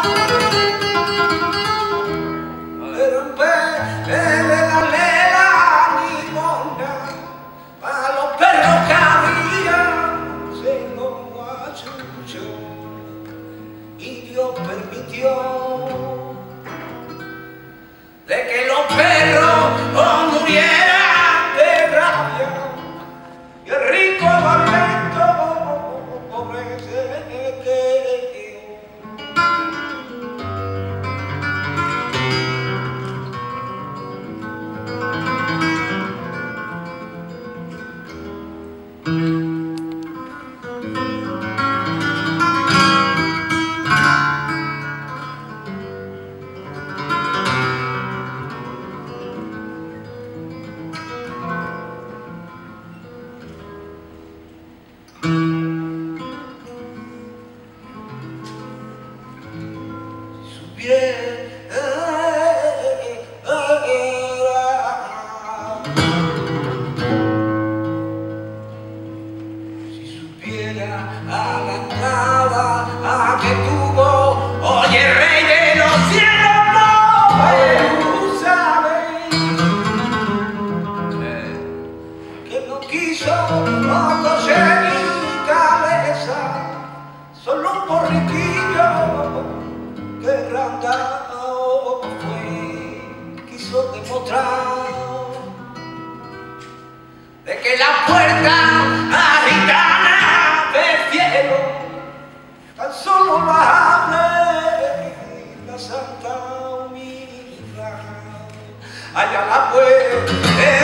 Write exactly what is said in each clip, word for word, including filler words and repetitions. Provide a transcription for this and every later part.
de que los perros oh, murieran de rabia y el rico barrento pobre se quedó. Si supiera a la cava a que tuvo, oye rey de los cielos, no Jerusalén, que no quiso no coser mi cabeza, solo un borriquillo que Randao fue, quiso demostrar de que la puerta gitana del cielo tan solo la abre la Santa Humildad. Allá la puerta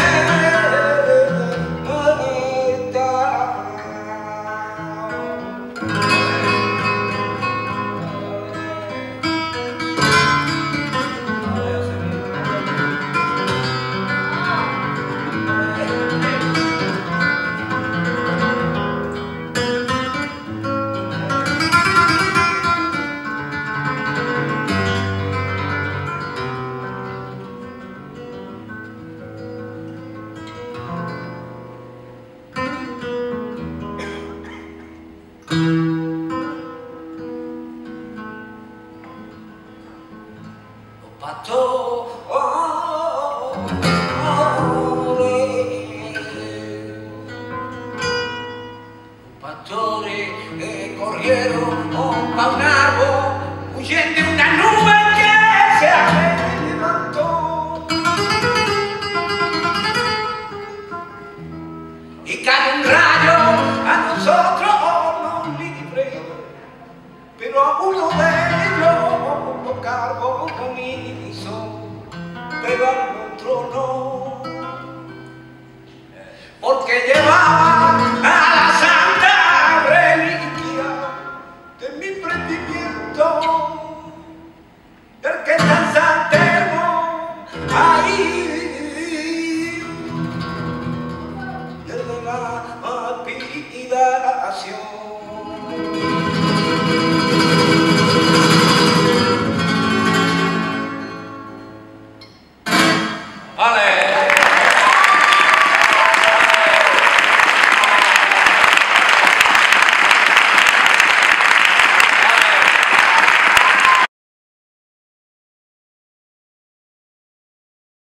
pastores, pastores eh, corrieron pa' un árbol, huyendo de una nube que se levantó y cae un rayo a nosotros nos libre, pero a uno de ellos cargo compromiso, pero al otro no, porque llevaba a la santa reliquia de mi prendimiento, del que tan santerno ahí, el de la lapidación.